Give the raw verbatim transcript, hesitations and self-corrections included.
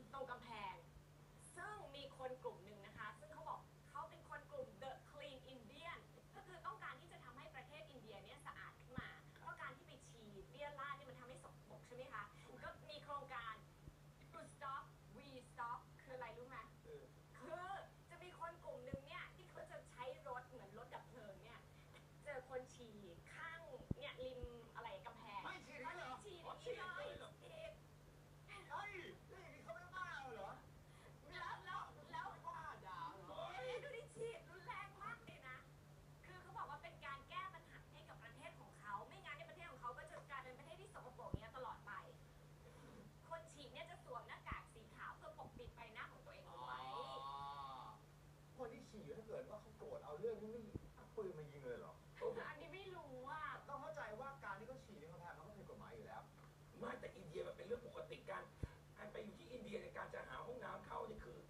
ตรงกำแพงซึ่งมีคนกลุ่มหนึ่งนะคะซึ่งเขาบอกเขาเป็นคนกลุ่ม The Clean Indian ก็คือต้องการที่จะทำให้ประเทศอินเดียเนี่ยสะอาดขึ้นมาเพราะการที่ไปฉี่เบี้ยราดเนี่ยมันทำให้สกปรกใช่ไหมคะก็มีโครงการ To Stop We Stop คืออะไรรู้ไหมคือจะมีคนกลุ่มหนึ่งเนี่ยที่เขาจะใช้รถเหมือนรถดับเพลิงเนี่ยเจอคนฉี่ข้างเนี่ยริมอะไรกำแพงไม่ฉี่นี่เหรอฉี่อ๋อนี่ฉี่เลเลย ยเหรอฉี่เฮ้ยแล้วอย่างนี้เขาไม่บ้าเหรอแล้วแล้วแล้วบ้าด่าเหรอเอ๊ะดูดิฉีดรุนแรงมากเลยนะ คือเขาบอกว่าเป็นการแก้ปัญหาให้กับประเทศของเขา ไม่งั้นในประเทศของเขาก็จะกลายเป็นประเทศที่สกปรกอย่างเงี้ยตลอดไป คนฉีดเนี่ยจะสวมหน้ากากสีขาวเพื่อปกปิดใบหน้าของตัวเองเอาไว้คนที่ฉี่ถ้าเกิดว่าเขาโกรธเอาเรื่องนี้ไม่เอาปืนมายิงเลยเหรออันนี้ไม่รู้อ่ะต้องเข้าใจว่าการที่เขาฉี่ในกำแพงมันก็ผิดกฎหมายอยู่แล้วไม่แต่อินเดียมันเป็นเรื่องปกติการการไปอยู่ที่อินเดียในการจะหาห้องน้ำเข้านี่คือ